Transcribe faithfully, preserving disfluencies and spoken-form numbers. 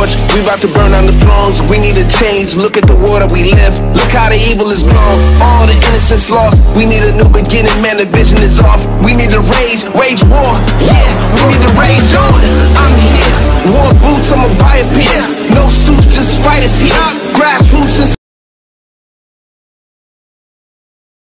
torch. We about to burn down the thrones. We need a change. Look at the world that we live. Look how the evil is gone. All the innocence lost. We need a new beginning, man. The vision is off. We need to rage, wage war. Yeah.